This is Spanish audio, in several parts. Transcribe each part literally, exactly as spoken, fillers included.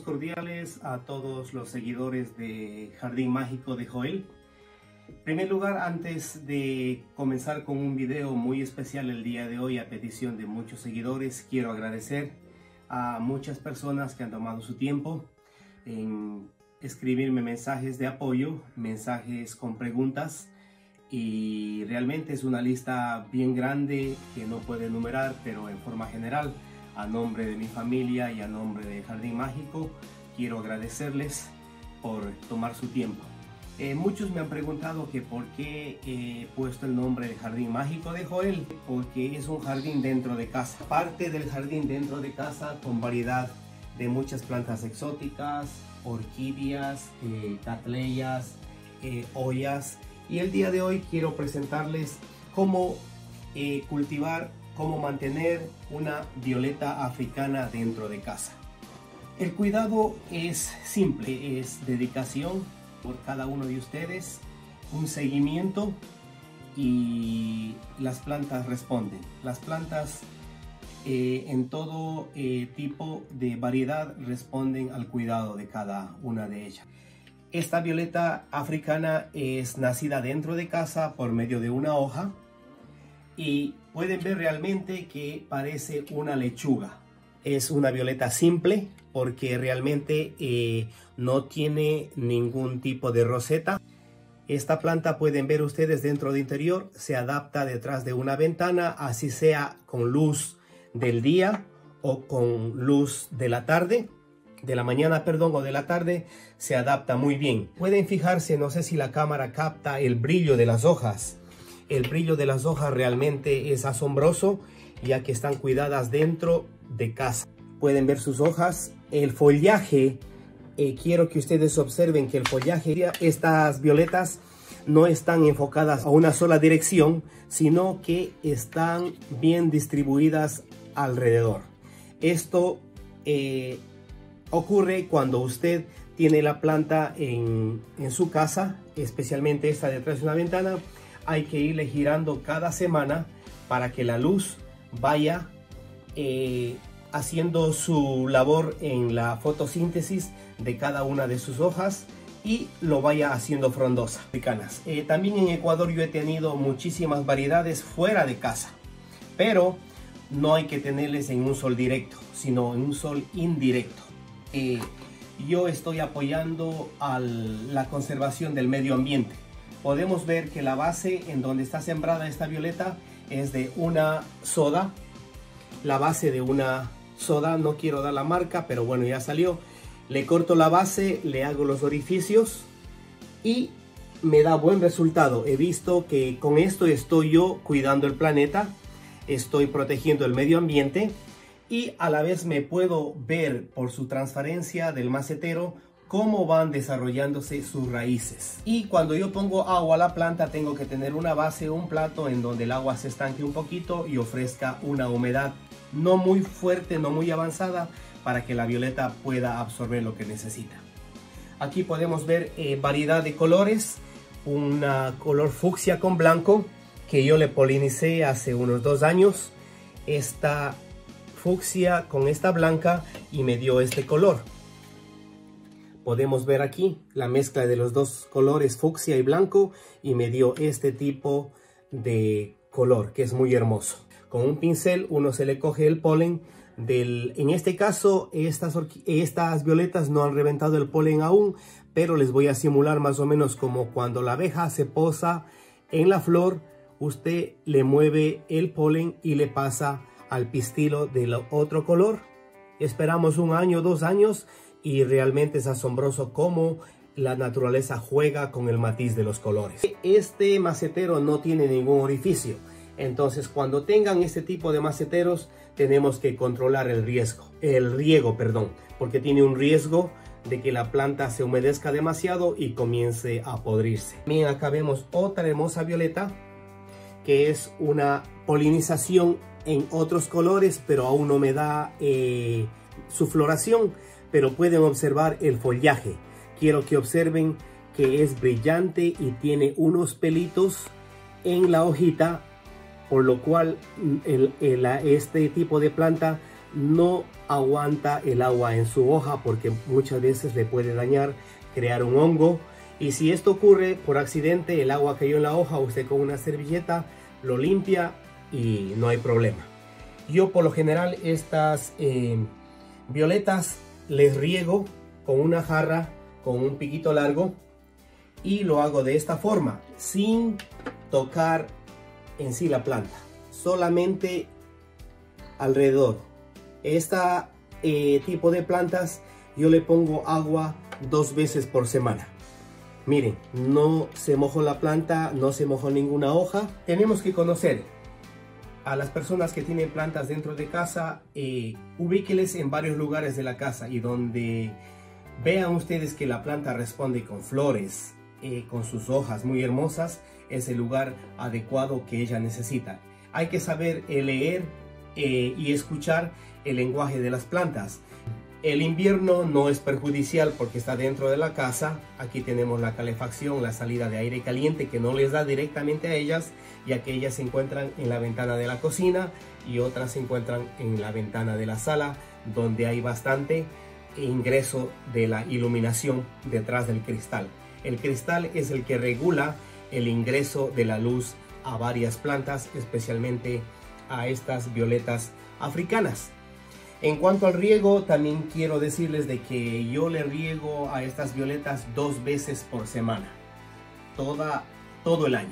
cordiales a todos los seguidores de Jardín Mágico de Joel. En primer lugar, antes de comenzar con un video muy especial el día de hoy a petición de muchos seguidores, quiero agradecer a muchas personas que han tomado su tiempo en escribirme mensajes de apoyo, mensajes con preguntas, y realmente es una lista bien grande que no puedo enumerar, pero en forma general, a nombre de mi familia y a nombre de Jardín Mágico, quiero agradecerles por tomar su tiempo. Eh, muchos me han preguntado que por qué he puesto el nombre de Jardín Mágico de Joel, porque es un jardín dentro de casa. Parte del jardín dentro de casa con variedad de muchas plantas exóticas, orquídeas, eh, catleyas, eh, ollas. Y el día de hoy quiero presentarles cómo eh, cultivar, cómo mantener una violeta africana dentro de casa. El cuidado es simple, es dedicación por cada uno de ustedes, un seguimiento y las plantas responden. Las plantas eh, en todo eh, tipo de variedad responden al cuidado de cada una de ellas. Esta violeta africana es nacida dentro de casa por medio de una hoja y pueden ver realmente que parece una lechuga. Es una violeta simple porque realmente eh, no tiene ningún tipo de roseta. Esta planta, pueden ver ustedes dentro de interior, se adapta detrás de una ventana, así sea con luz del día o con luz de la tarde. de la mañana, perdón, o de la tarde, se adapta muy bien. Pueden fijarse, no sé si la cámara capta el brillo de las hojas. El brillo de las hojas realmente es asombroso, ya que están cuidadas dentro de casa. Pueden ver sus hojas. El follaje, eh, quiero que ustedes observen que el follaje, estas violetas no están enfocadas a una sola dirección, sino que están bien distribuidas alrededor. Esto eh, ocurre cuando usted tiene la planta en, en su casa, especialmente esta detrás de una ventana. Hay que irle girando cada semana para que la luz vaya eh, haciendo su labor en la fotosíntesis de cada una de sus hojas y lo vaya haciendo frondosa. Eh, también en Ecuador yo he tenido muchísimas variedades fuera de casa, pero no hay que tenerles en un sol directo, sino en un sol indirecto. Eh, yo estoy apoyando a la conservación del medio ambiente. Podemos ver que la base en donde está sembrada esta violeta es de una soda. La base de una soda, no quiero dar la marca, pero bueno, ya salió. Le corto la base, le hago los orificios y me da buen resultado. He visto que con esto estoy yo cuidando el planeta, estoy protegiendo el medio ambiente. Y a la vez me puedo ver por su transparencia del macetero cómo van desarrollándose sus raíces. Y cuando yo pongo agua a la planta, tengo que tener una base, un plato en donde el agua se estanque un poquito y ofrezca una humedad no muy fuerte, no muy avanzada, para que la violeta pueda absorber lo que necesita. Aquí podemos ver eh, variedad de colores, una color fucsia con blanco que yo le polinicé hace unos dos años. Esta fucsia con esta blanca y me dio este color. Podemos ver aquí la mezcla de los dos colores, fucsia y blanco, y me dio este tipo de color que es muy hermoso. Con un pincel uno se le coge el polen del, en este caso estas, estas violetas no han reventado el polen aún, pero les voy a simular más o menos como cuando la abeja se posa en la flor, usted le mueve el polen y le pasa al pistilo del otro color. Esperamos un año, dos años y realmente es asombroso cómo la naturaleza juega con el matiz de los colores. Este macetero no tiene ningún orificio, entonces cuando tengan este tipo de maceteros tenemos que controlar el riesgo, el riego, perdón, porque tiene un riesgo de que la planta se humedezca demasiado y comience a podrirse. Bien, acá vemos otra hermosa violeta que es una polinización en otros colores, pero aún no me da eh, su floración, pero pueden observar el follaje. Quiero que observen que es brillante y tiene unos pelitos en la hojita, por lo cual el, el, este tipo de planta no aguanta el agua en su hoja porque muchas veces le puede dañar, crear un hongo. Y si esto ocurre por accidente, el agua cayó en la hoja, usted con una servilleta lo limpia y no hay problema. Yo por lo general estas eh, violetas les riego con una jarra con un piquito largo y lo hago de esta forma, sin tocar en sí la planta, solamente alrededor. Este eh, tipo de plantas yo le pongo agua dos veces por semana. Miren, no se mojó la planta, no se mojó ninguna hoja. Tenemos que conocer a las personas que tienen plantas dentro de casa, eh, ubíqueles en varios lugares de la casa y donde vean ustedes que la planta responde con flores, eh, con sus hojas muy hermosas, es el lugar adecuado que ella necesita. Hay que saber eh, leer eh, y escuchar el lenguaje de las plantas. El invierno no es perjudicial porque está dentro de la casa. Aquí tenemos la calefacción, la salida de aire caliente que no les da directamente a ellas, ya que ellas se encuentran en la ventana de la cocina y otras se encuentran en la ventana de la sala, donde hay bastante ingreso de la iluminación detrás del cristal. El cristal es el que regula el ingreso de la luz a varias plantas, especialmente a estas violetas africanas. En cuanto al riego, también quiero decirles de que yo le riego a estas violetas dos veces por semana, toda, todo el año,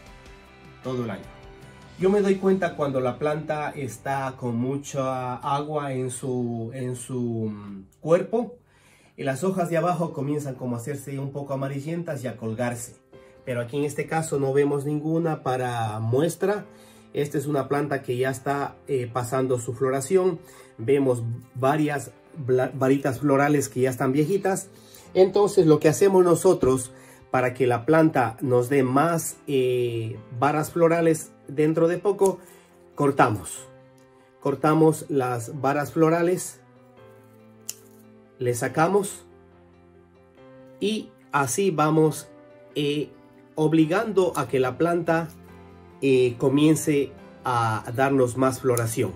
todo el año. Yo me doy cuenta cuando la planta está con mucha agua en su, en su cuerpo y las hojas de abajo comienzan como a hacerse un poco amarillentas y a colgarse. Pero aquí en este caso no vemos ninguna para muestra. Esta es una planta que ya está eh, pasando su floración. Vemos varias varitas florales que ya están viejitas. Entonces lo que hacemos nosotros para que la planta nos dé más eh, varas florales dentro de poco, cortamos. Cortamos las varas florales, le sacamos y así vamos eh, obligando a que la planta eh, comience a darnos más floración.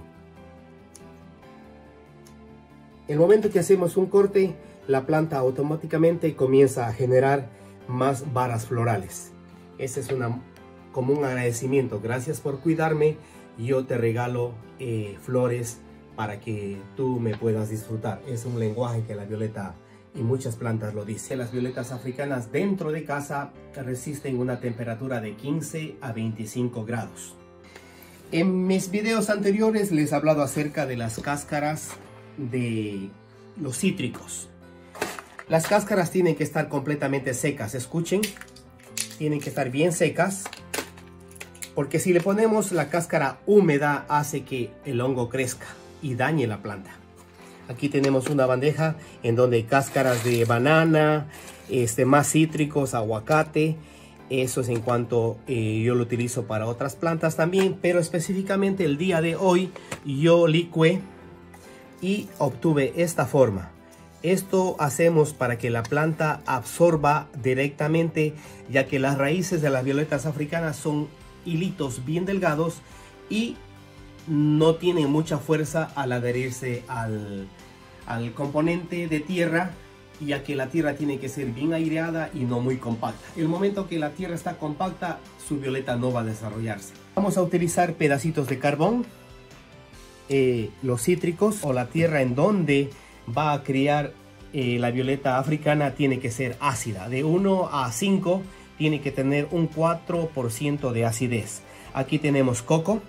El momento que hacemos un corte, la planta automáticamente comienza a generar más varas florales. Ese es una, como un agradecimiento. Gracias por cuidarme. Yo te regalo eh, flores para que tú me puedas disfrutar. Es un lenguaje que la violeta y muchas plantas lo dicen. Las violetas africanas dentro de casa resisten una temperatura de quince a veinticinco grados. En mis videos anteriores les he hablado acerca de las cáscaras de los cítricos. Las cáscaras tienen que estar completamente secas, escuchen, tienen que estar bien secas, porque si le ponemos la cáscara húmeda hace que el hongo crezca y dañe la planta. Aquí tenemos una bandeja en donde hay cáscaras de banana, este, más cítricos, aguacate. Eso es en cuanto eh, yo lo utilizo para otras plantas también, pero específicamente el día de hoy yo licué y obtuve esta forma. Esto hacemos para que la planta absorba directamente, ya que las raíces de las violetas africanas son hilitos bien delgados y no tienen mucha fuerza al adherirse al, al componente de tierra, ya que la tierra tiene que ser bien aireada y no muy compacta. El momento que la tierra está compacta, su violeta no va a desarrollarse. Vamos a utilizar pedacitos de carbón, eh, los cítricos o la tierra en donde va a criar eh, la violeta africana tiene que ser ácida. De uno a cinco tiene que tener un cuatro por ciento de acidez. Aquí tenemos coco.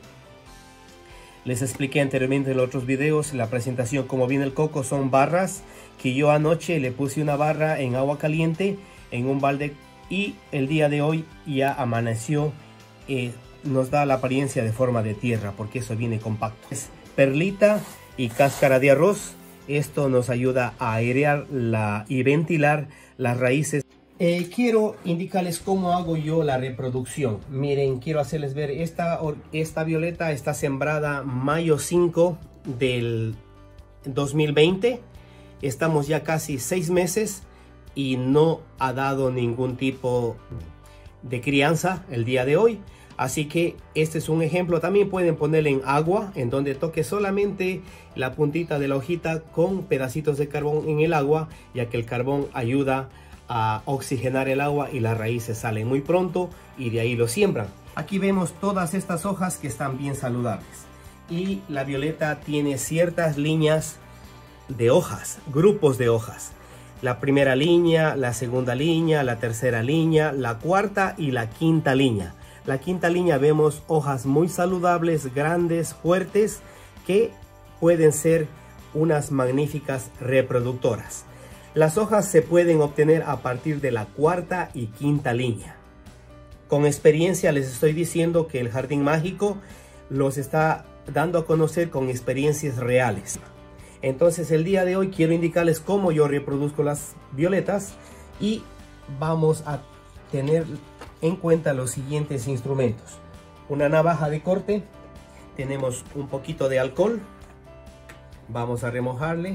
Les expliqué anteriormente en los otros videos la presentación cómo viene el coco. Son barras que yo anoche le puse una barra en agua caliente en un balde y el día de hoy ya amaneció. Eh, nos da la apariencia de forma de tierra porque eso viene compacto. Es perlita y cáscara de arroz. Esto nos ayuda a airear la, y ventilar las raíces. Eh, quiero indicarles cómo hago yo la reproducción. Miren, quiero hacerles ver esta, esta violeta está sembrada mayo cinco del dos mil veinte. Estamos ya casi seis meses y no ha dado ningún tipo de crianza el día de hoy. Así que este es un ejemplo. También pueden ponerle en agua, en donde toque solamente la puntita de la hojita con pedacitos de carbón en el agua, ya que el carbón ayuda a oxigenar el agua y las raíces salen muy pronto y de ahí lo siembran. Aquí vemos todas estas hojas que están bien saludables. Y la violeta tiene ciertas líneas de hojas, grupos de hojas. La primera línea, la segunda línea, la tercera línea, la cuarta y la quinta línea. La quinta línea vemos hojas muy saludables, grandes, fuertes, que pueden ser unas magníficas reproductoras. Las hojas se pueden obtener a partir de la cuarta y quinta línea. Con experiencia les estoy diciendo que el Jardín Mágico los está dando a conocer con experiencias reales. Entonces el día de hoy quiero indicarles cómo yo reproduzco las violetas y vamos a tener en cuenta los siguientes instrumentos. Una navaja de corte, tenemos un poquito de alcohol, vamos a remojarle.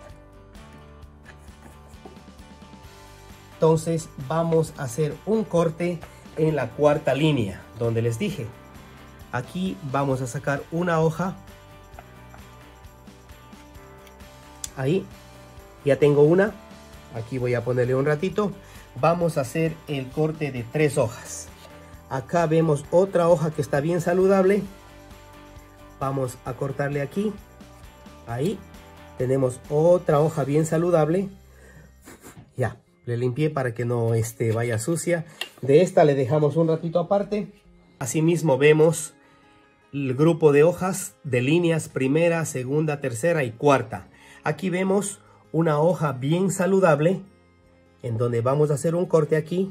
Entonces vamos a hacer un corte en la cuarta línea, donde les dije. Aquí vamos a sacar una hoja. Ahí, ya tengo una. Aquí voy a ponerle un ratito. Vamos a hacer el corte de tres hojas. Acá vemos otra hoja que está bien saludable. Vamos a cortarle aquí. Ahí. Tenemos otra hoja bien saludable. Ya, le limpié para que no este, vaya sucia. De esta le dejamos un ratito aparte. Asimismo vemos el grupo de hojas de líneas primera, segunda, tercera y cuarta. Aquí vemos una hoja bien saludable, en donde vamos a hacer un corte aquí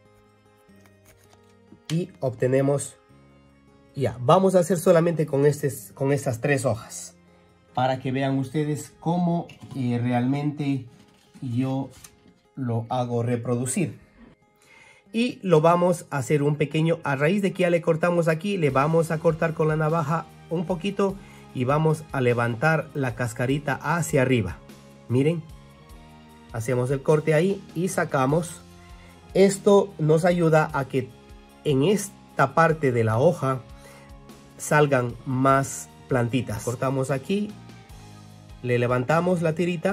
y obtenemos, ya, vamos a hacer solamente con, este, con estas tres hojas, para que vean ustedes cómo eh, realmente yo lo hago reproducir. Y lo vamos a hacer un pequeño, a raíz de que ya le cortamos aquí, le vamos a cortar con la navaja un poquito y vamos a levantar la cascarita hacia arriba. Miren, hacemos el corte ahí y sacamos. Esto nos ayuda a que en esta parte de la hoja salgan más plantitas. Cortamos aquí, le levantamos la tirita,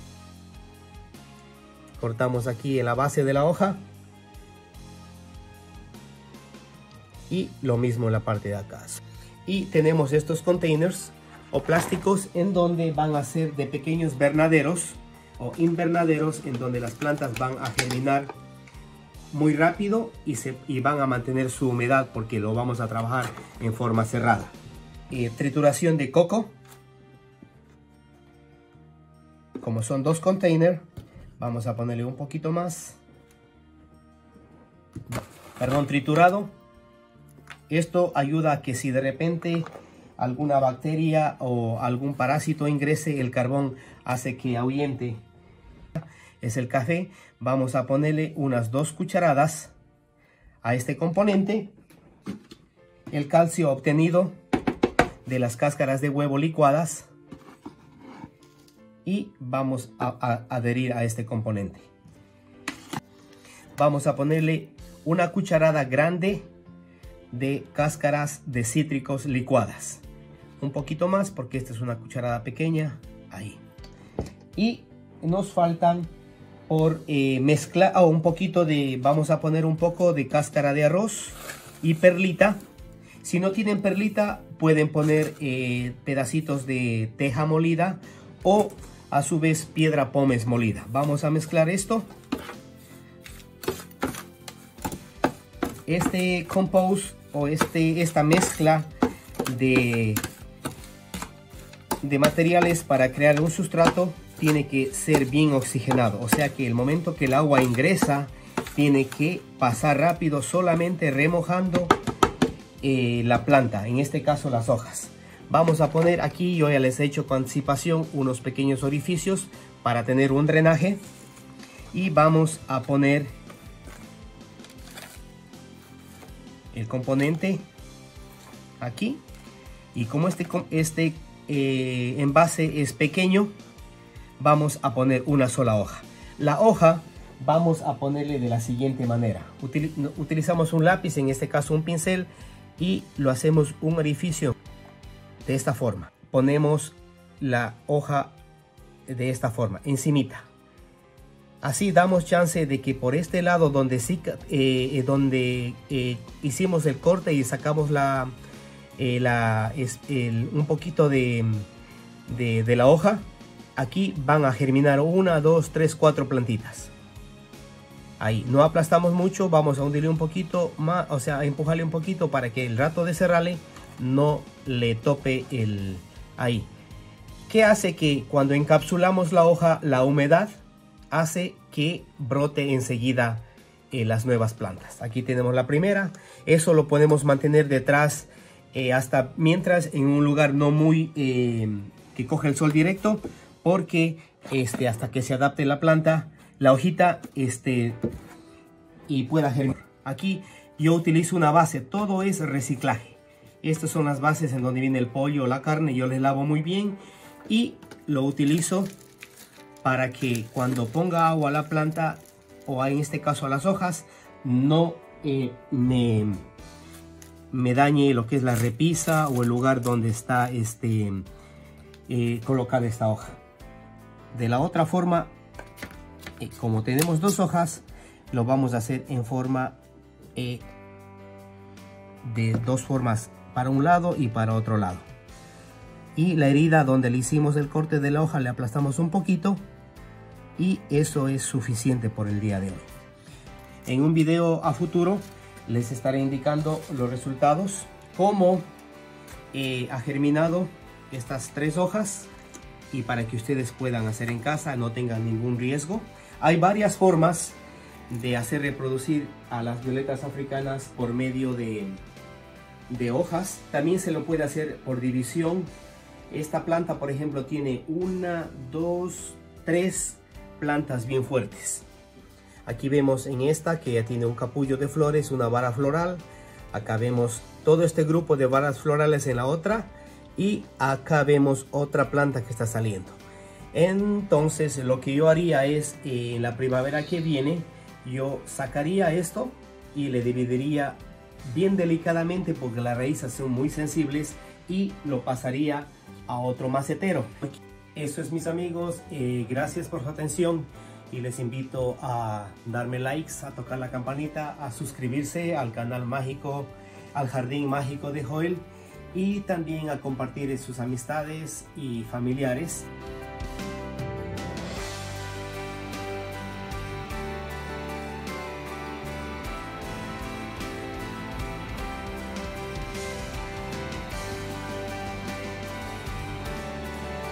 cortamos aquí en la base de la hoja y lo mismo en la parte de acá. Y tenemos estos containers o plásticos en donde van a ser de pequeños vernaderos o invernaderos, en donde las plantas van a germinar muy rápido y, se, y van a mantener su humedad, porque lo vamos a trabajar en forma cerrada. Eh, trituración de coco. Como son dos containers, vamos a ponerle un poquito más. Perdón, triturado. Esto ayuda a que si de repente alguna bacteria o algún parásito ingrese, el carbón hace que ahuyente. Es el café. Vamos a ponerle unas dos cucharadas a este componente. El calcio obtenido de las cáscaras de huevo licuadas. Y vamos a, a adherir a este componente. Vamos a ponerle una cucharada grande de cáscaras de cítricos licuadas. Un poquito más, porque esta es una cucharada pequeña. Ahí. Y nos faltan por eh, mezclar oh, un poquito de, vamos a poner un poco de cáscara de arroz y perlita. Si no tienen perlita, pueden poner eh, pedacitos de teja molida o a su vez piedra pómez molida. Vamos a mezclar esto. Este compost o este, esta mezcla de, de materiales para crear un sustrato tiene que ser bien oxigenado. O sea que el momento que el agua ingresa tiene que pasar rápido, solamente remojando eh, la planta, en este caso las hojas. Vamos a poner aquí, yo ya les he hecho con anticipación, unos pequeños orificios para tener un drenaje. Y vamos a poner el componente aquí, y como este, este eh, envase es pequeño, vamos a poner una sola hoja. La hoja vamos a ponerle de la siguiente manera. Util, utilizamos un lápiz, en este caso un pincel, y lo hacemos un orificio de esta forma. Ponemos la hoja de esta forma, encimita. Así damos chance de que por este lado donde, sí, eh, donde eh, hicimos el corte y sacamos la, eh, la, es, el, un poquito de, de, de la hoja, aquí van a germinar una, dos, tres, cuatro plantitas. Ahí no aplastamos mucho, vamos a hundirle un poquito más, o sea, a empujarle un poquito para que el rato de cerrarle no le tope el ahí. ¿Qué hace? Que cuando encapsulamos la hoja, la humedad hace que brote enseguida eh, las nuevas plantas. Aquí tenemos la primera. Eso lo podemos mantener detrás eh, hasta mientras en un lugar no muy eh, que coge el sol directo, porque este, hasta que se adapte la planta, la hojita este, y pueda germinar. Aquí yo utilizo una base, todo es reciclaje. Estas son las bases en donde viene el pollo o la carne. Yo les lavo muy bien y lo utilizo para que cuando ponga agua a la planta, o en este caso a las hojas, no eh, me, me dañe lo que es la repisa o el lugar donde está este, eh, colocada esta hoja. De la otra forma, eh, como tenemos dos hojas, lo vamos a hacer en forma eh, de dos formas, para un lado y para otro lado. Y la herida donde le hicimos el corte de la hoja le aplastamos un poquito, y eso es suficiente por el día de hoy. En un video a futuro les estaré indicando los resultados, cómo eh, ha germinado estas tres hojas, y para que ustedes puedan hacer en casa, no tengan ningún riesgo. Hay varias formas de hacer reproducir a las violetas africanas por medio de, de hojas. También se lo puede hacer por división. Esta planta, por ejemplo, tiene una, dos, tres plantas bien fuertes. Aquí vemos en esta que ya tiene un capullo de flores, una vara floral. Acá vemos todo este grupo de varas florales en la otra, y acá vemos otra planta que está saliendo. Entonces lo que yo haría es, en la primavera que viene, yo sacaría esto y le dividiría bien delicadamente, porque las raíces son muy sensibles, y lo pasaría a otro macetero. Eso es, mis amigos, eh, gracias por su atención, y les invito a darme likes, a tocar la campanita, a suscribirse al canal mágico, al Jardín Mágico de Joel, y también a compartir en sus amistades y familiares.